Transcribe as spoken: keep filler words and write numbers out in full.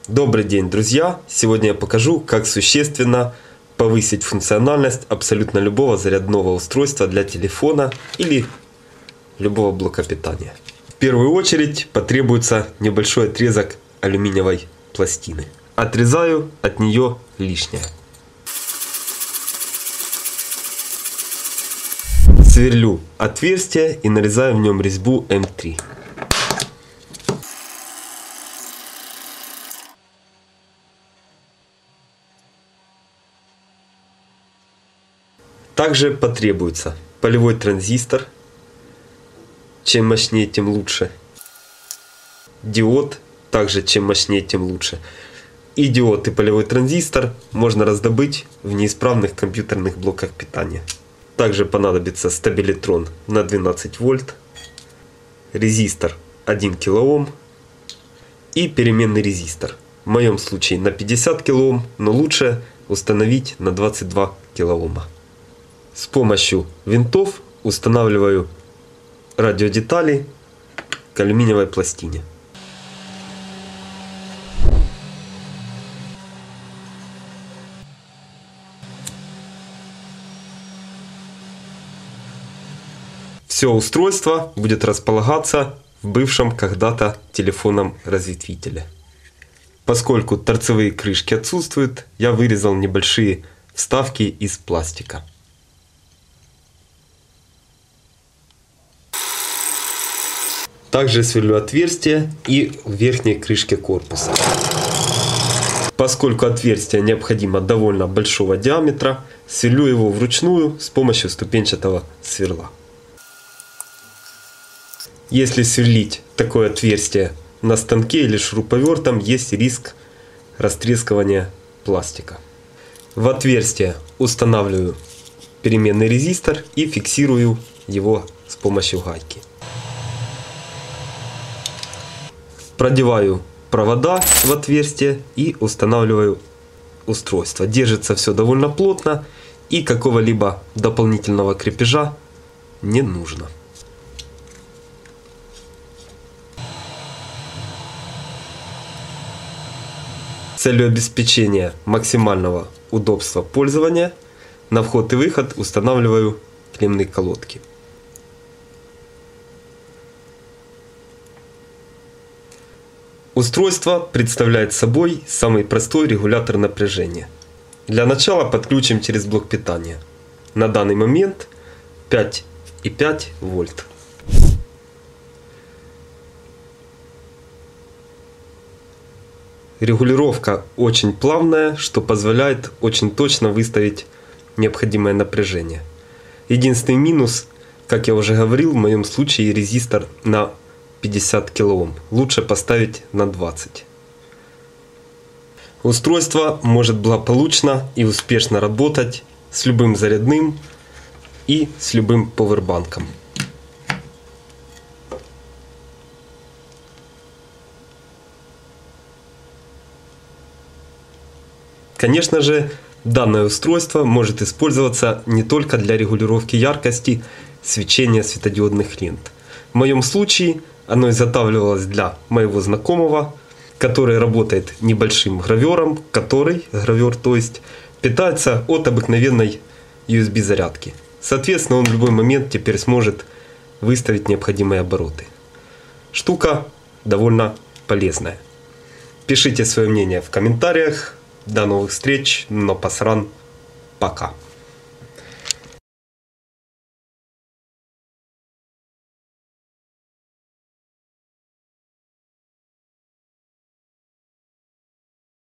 Добрый день, друзья! Сегодня я покажу, как существенно повысить функциональность абсолютно любого зарядного устройства для телефона или любого блока питания. В первую очередь потребуется небольшой отрезок алюминиевой пластины. Отрезаю от нее лишнее. Сверлю отверстие и нарезаю в нем резьбу эм три. Также потребуется полевой транзистор, чем мощнее, тем лучше. Диод, также чем мощнее, тем лучше. И диод, и полевой транзистор можно раздобыть в неисправных компьютерных блоках питания. Также понадобится стабилитрон на двенадцать вольт, резистор один килоом и переменный резистор. В моем случае на пятьдесят килоом, но лучше установить на двадцать два килоома. С помощью винтов устанавливаю радиодетали к алюминиевой пластине. Все устройство будет располагаться в бывшем когда-то телефонном разветвителе. Поскольку торцевые крышки отсутствуют, я вырезал небольшие вставки из пластика. Также сверлю отверстие и в верхней крышке корпуса. Поскольку отверстие необходимо довольно большого диаметра, сверлю его вручную с помощью ступенчатого сверла. Если сверлить такое отверстие на станке или шуруповертом, есть риск растрескивания пластика. В отверстие устанавливаю переменный резистор и фиксирую его с помощью гайки. Продеваю провода в отверстие и устанавливаю устройство. Держится все довольно плотно и какого-либо дополнительного крепежа не нужно. С целью обеспечения максимального удобства пользования на вход и выход устанавливаю клеммные колодки. Устройство представляет собой самый простой регулятор напряжения. Для начала подключим через блок питания. На данный момент пять и пять вольт. Регулировка очень плавная, что позволяет очень точно выставить необходимое напряжение. Единственный минус, как я уже говорил, в моем случае резистор на пятьдесят килоом. Лучше поставить на двадцать. Устройство может благополучно и успешно работать с любым зарядным и с любым пауэрбанком. Конечно же, данное устройство может использоваться не только для регулировки яркости свечения светодиодных лент. В моем случае оно изготавливалось для моего знакомого, который работает небольшим гравером, который, гравер, то есть, питается от обыкновенной ю эс би зарядки. Соответственно, он в любой момент теперь сможет выставить необходимые обороты. Штука довольно полезная. Пишите свое мнение в комментариях. До новых встреч, но посран, пока.